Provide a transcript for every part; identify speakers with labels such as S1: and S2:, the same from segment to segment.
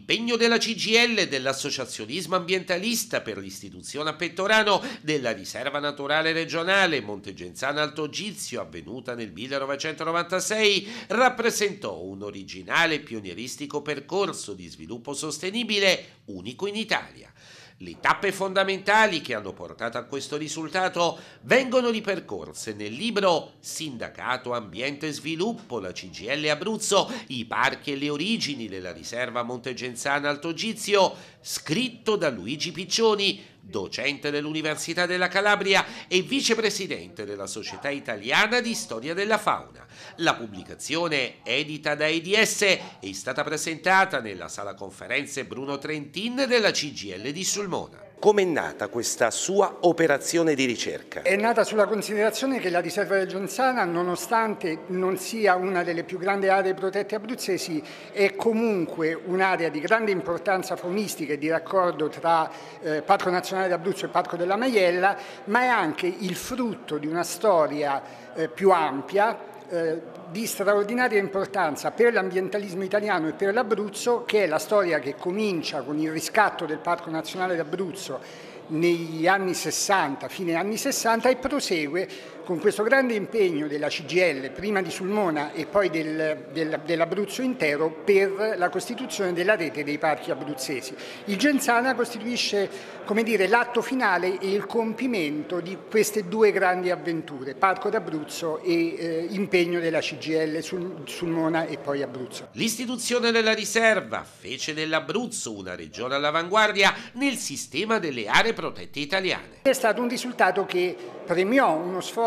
S1: l'impegno della CGIL e dell'associazionismo ambientalista per l'istituzione a Pettorano della riserva naturale regionale Monte Genzano Alto Gizio, avvenuta nel 1996, rappresentò un originale e pionieristico percorso di sviluppo sostenibile unico in Italia. Le tappe fondamentali che hanno portato a questo risultato vengono ripercorse nel libro Sindacato Ambiente e Sviluppo, la CGIL Abruzzo, i parchi e le origini della riserva Monte Genzano Alto Gizio, scritto da Luigi Piccioni, docente dell'Università della Calabria e vicepresidente della Società Italiana di Storia della Fauna. La pubblicazione, edita da EDS, è stata presentata nella sala conferenze Bruno Trentin della CGIL di Sulmona.
S2: Com'è nata questa sua operazione di ricerca?
S3: È nata sulla considerazione che la riserva del Genzano, nonostante non sia una delle più grandi aree protette abruzzesi, è comunque un'area di grande importanza faunistica e di raccordo tra Parco Nazionale d'Abruzzo e Parco della Maiella, ma è anche il frutto di una storia più ampia, di straordinaria importanza per l'ambientalismo italiano e per l'Abruzzo, che è la storia che comincia con il riscatto del Parco Nazionale d'Abruzzo negli anni 60, fine anni 60, e prosegue con questo grande impegno della CGIL, prima di Sulmona e poi dell'Abruzzo intero, per la costituzione della rete dei parchi abruzzesi. Il Genzano costituisce, come dire, l'atto finale e il compimento di queste due grandi avventure, Parco d'Abruzzo e impegno della CGIL Sulmona e poi Abruzzo.
S1: L'istituzione della riserva fece dell'Abruzzo una regione all'avanguardia nel sistema delle aree protette italiane.
S3: È stato un risultato che premiò uno sforzo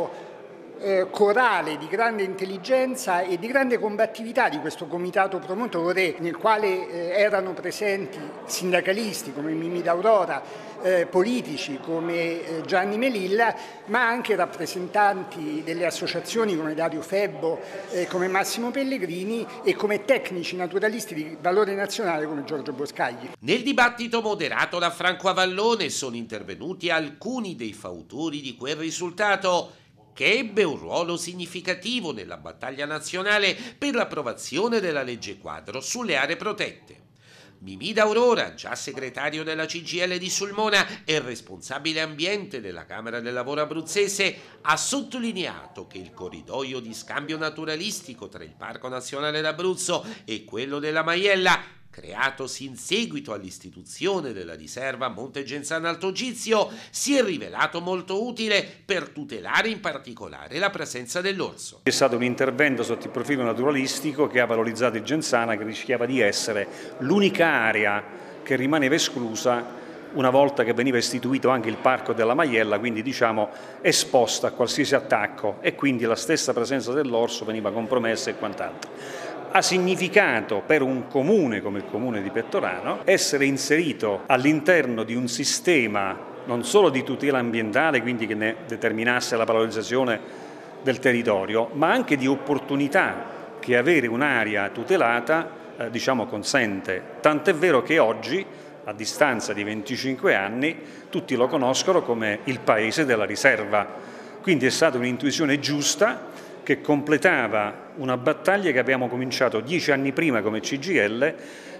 S3: corale di grande intelligenza e di grande combattività di questo comitato promotore, nel quale erano presenti sindacalisti come Mimì D'Aurora, politici come Gianni Melilla, ma anche rappresentanti delle associazioni come Dario Febbo, come Massimo Pellegrini e come tecnici naturalisti di valore nazionale come Giorgio Boscagli.
S1: Nel dibattito moderato da Franco Avallone sono intervenuti alcuni dei fautori di quel risultato, che ebbe un ruolo significativo nella battaglia nazionale per l'approvazione della legge quadro sulle aree protette. Mimì D'Aurora, già segretario della CGIL di Sulmona e responsabile ambiente della Camera del Lavoro abruzzese, ha sottolineato che il corridoio di scambio naturalistico tra il Parco Nazionale d'Abruzzo e quello della Maiella, creatosi in seguito all'istituzione della riserva Monte Genzano Alto Gizio, si è rivelato molto utile per tutelare in particolare la presenza dell'orso.
S4: È stato un intervento sotto il profilo naturalistico che ha valorizzato il Genzano, che rischiava di essere l'unica area che rimaneva esclusa una volta che veniva istituito anche il Parco della Maiella, quindi diciamo esposta a qualsiasi attacco, e quindi la stessa presenza dell'orso veniva compromessa e quant'altro. Ha significato per un comune come il comune di Pettorano essere inserito all'interno di un sistema non solo di tutela ambientale, quindi che ne determinasse la valorizzazione del territorio, ma anche di opportunità che avere un'area tutelata diciamo consente. Tant'è vero che oggi, a distanza di 25 anni, tutti lo conoscono come il paese della riserva. Quindi è stata un'intuizione giusta che completava una battaglia che abbiamo cominciato 10 anni prima come CGIL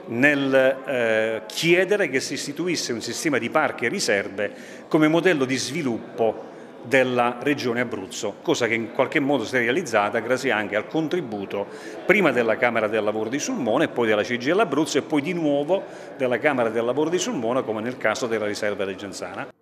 S4: nel chiedere che si istituisse un sistema di parchi e riserve come modello di sviluppo della regione Abruzzo, cosa che in qualche modo si è realizzata grazie anche al contributo prima della Camera del Lavoro di Sulmona e poi della CGIL Abruzzo e poi di nuovo della Camera del Lavoro di Sulmona, come nel caso della riserva del Genzano.